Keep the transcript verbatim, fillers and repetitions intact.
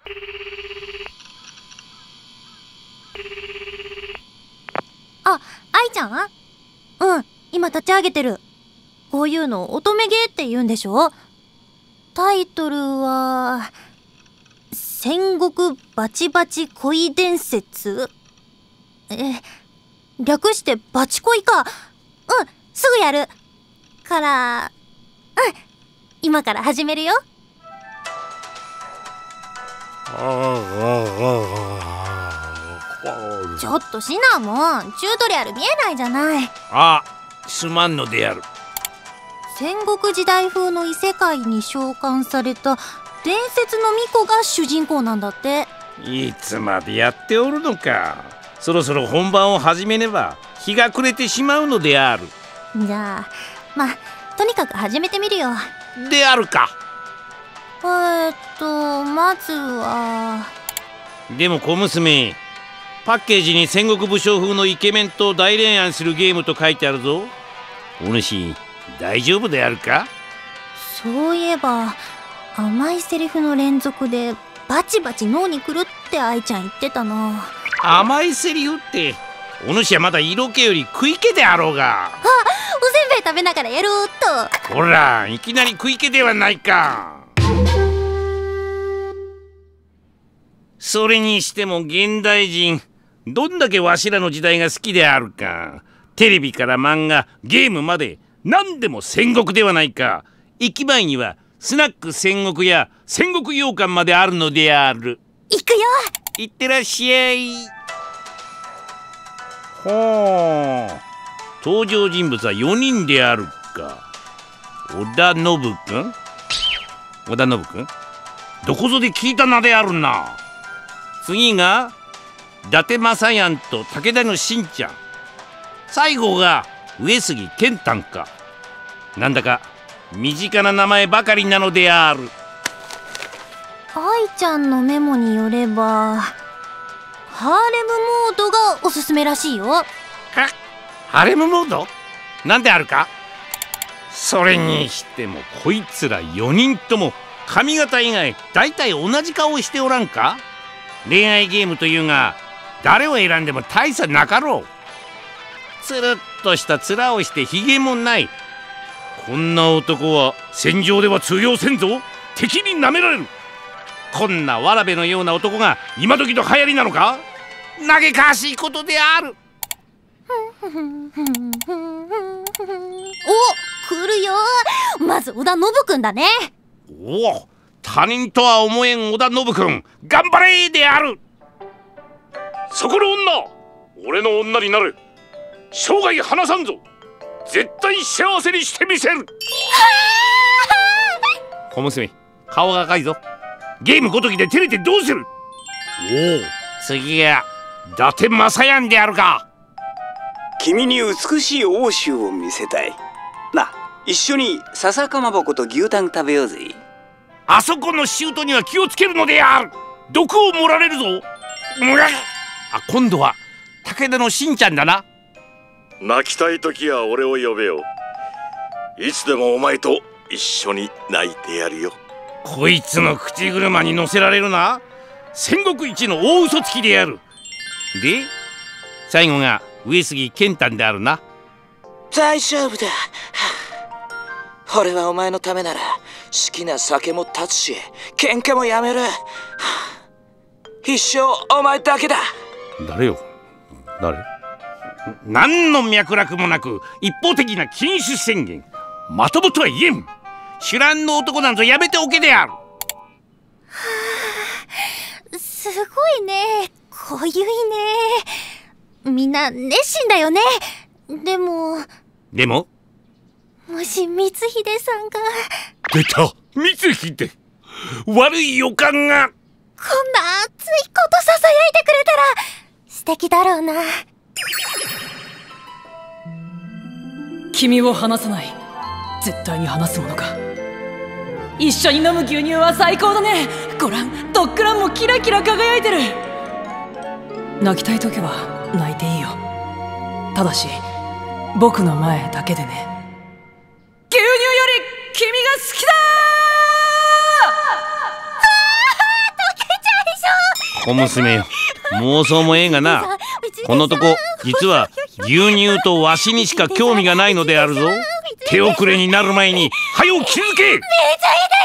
あ、愛ちゃん？うん、今立ち上げてる。こういうの乙女ゲーって言うんでしょ？タイトルは戦国バチバチ恋伝説？え、略してバチ恋か。うん、すぐやるから、うん、今から始めるよ。ちょっとシナモン、チュートリアル見えないじゃない。 あ、すまんのである。 戦国時代風の異世界に召喚された伝説の巫女が主人公なんだって。 いつまでやっておるのか。そろそろ本番を始めねば日が暮れてしまうのである。 じゃあまあとにかく始めてみるよ。 であるか。 えーっとまずは。 でも小娘、パッケージに戦国武将風のイケメンと大恋愛するゲームと書いてあるぞ。お主大丈夫であるか？ そういえば甘いセリフの連続でバチバチ脳にくるって愛ちゃん言ってたな。 甘いセリフって、お主はまだ色気より食い気であろうが。 あ、おせんべい食べながらやるっと。ほら、いきなり食い気ではないか。それにしても現代人、どんだけわしらの時代が好きであるか。テレビから漫画、ゲームまで何でも戦国ではないか。駅前にはスナック戦国や戦国羊羹まであるのである。 行くよ。 いってらっしゃい。ほう、登場人物はよにんであるか。織田信君、織田信君、どこぞで聞いた名であるな。次が伊達政やんと武田のしんちゃん。最後が上杉謙丹か。なんだか身近な名前ばかりなのである。 愛ちゃんのメモによればハーレムモードがおすすめらしいよ。はハーレムモードなんであるか。それにしてもこいつらよにんとも髪型以外だいたい同じ顔しておらんか。恋愛ゲームというが誰を選んでも大差なかろう。つるっとした面をしてひげもない。こんな男は戦場では通用せんぞ。敵になめられる。こんなわらべのような男が今時の流行りなのか。嘆かわしいことである。 お、来るよ。まず織田信君だね。 おお、他人とは思えん織田信君、頑張れである。そこの女、俺の女になる。生涯離さんぞ。絶対幸せにしてみせる。小娘、顔が赤いぞ。ゲームごときで照れてどうする。おお、次が伊達政やんであるか。 君に美しい欧州を見せたいな。一緒に笹かまぼこと牛タン食べようぜ。 あそこのシュートには気をつけるのである。毒を盛られるぞ。あ、今度は武田のしんちゃんだな。 泣きたい時は俺を呼べよ。いつでもお前と一緒に泣いてやるよ。 こいつの口車に乗せられるな。戦国一の大嘘つきである。で最後が上杉謙丹であるな。 大丈夫だ。俺はお前のためなら好きな酒も断つし喧嘩もやめる。一生お前だけだ。 誰よ、誰。何の脈絡もなく一方的な禁酒宣言。まともとは言えん。酒乱の男なんぞやめておけである。はあ、すごいね、濃ゆいね。みんな熱心だよね。でもでももし光秀さんが。 出た、光秀。悪い予感が。 こんな熱いことささやいてくれたら素敵だろうな。 君を離さない。絶対に離すものか。一緒に飲む牛乳は最高だね。ごらん、ドッグランもキラキラ輝いてる。泣きたい時は泣いていいよ。ただし僕の前だけでね。牛乳より君が好きだー。 あー、溶けちゃ小娘よ、妄想もええがな、このとこ実は牛乳とわしにしか興味がないのであるぞ。手遅れになる前に早う気づけ。 めちゃ痛い。